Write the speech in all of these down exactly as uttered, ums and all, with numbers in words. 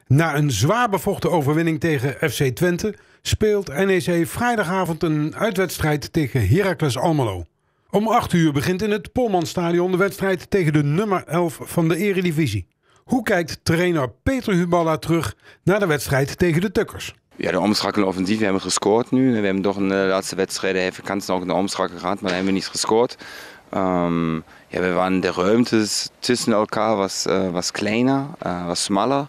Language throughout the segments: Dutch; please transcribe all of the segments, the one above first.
Na een zwaar bevochten overwinning tegen F C Twente speelt N E C vrijdagavond een uitwedstrijd tegen Heracles Almelo. Om acht uur begint in het Polmanstadion de wedstrijd tegen de nummer elf van de Eredivisie. Hoe kijkt trainer Peter Huballa terug naar de wedstrijd tegen de Tukkers? Ja, de omschakelende offensief. We hebben gescoord nu. We hebben toch in de laatste wedstrijden even kansen ook in de omschakel gehad, maar dan hebben we niet gescoord. Um, ja, we waren de ruimtes tussen elkaar was, uh, was kleiner, uh, was smaller.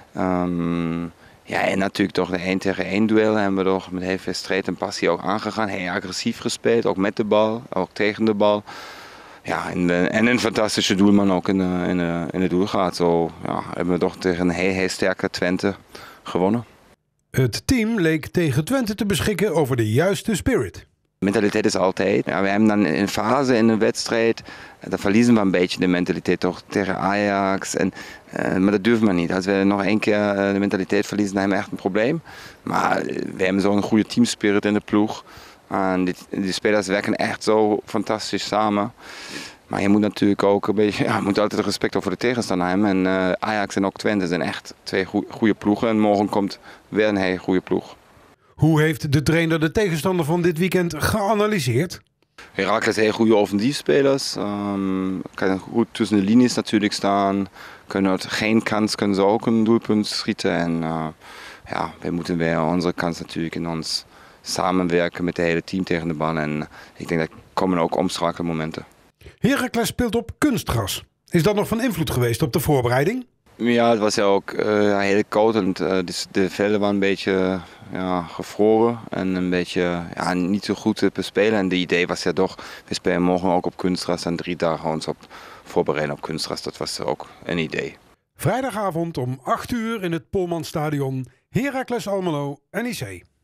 Um, ja, en natuurlijk toch de één tegen één duel hebben we toch met heel veel strijd en passie ook aangegaan. Heel agressief gespeeld, ook met de bal, ook tegen de bal. Ja, en, de, en een fantastische doelman ook in de, in de, in de doel gehad. Zo ja, hebben we toch tegen een heel, heel sterke Twente gewonnen. Het team leek tegen Twente te beschikken over de juiste spirit. Mentaliteit is altijd. Ja, we hebben dan een fase in een wedstrijd, dan verliezen we een beetje de mentaliteit toch tegen Ajax. En, uh, maar dat durven we niet. Als we nog één keer uh, de mentaliteit verliezen, dan hebben we echt een probleem. Maar uh, we hebben zo'n goede teamspirit in de ploeg. En die, die spelers werken echt zo fantastisch samen. Maar je moet natuurlijk ook een beetje, ja, je moet altijd respect voor de tegenstander hebben. En uh, Ajax en ook Twente zijn echt twee goede ploegen. En morgen komt weer een hele goede ploeg. Hoe heeft de trainer de tegenstander van dit weekend geanalyseerd? Heracles heeft goede offensiefspelers. Um, kan goed tussen de linies natuurlijk staan. Kunnen het geen kans, kunnen ze ook een doelpunt schieten. En uh, ja, we moeten weer onze kans natuurlijk in ons samenwerken met het hele team tegen de bal. En ik denk dat komen ook omschakelmomenten. Heracles speelt op kunstgras. Is dat nog van invloed geweest op de voorbereiding? Ja, het was ja ook uh, heel koud en uh, de, de velden waren een beetje ja, gevroren en een beetje ja, niet zo goed te bespelen. En de idee was ja toch, we spelen morgen ook op kunstgras en drie dagen ons op voorbereiden op kunstgras. Dat was ook een idee. Vrijdagavond om acht uur in het Polmanstadion, Heracles Almelo, N E C.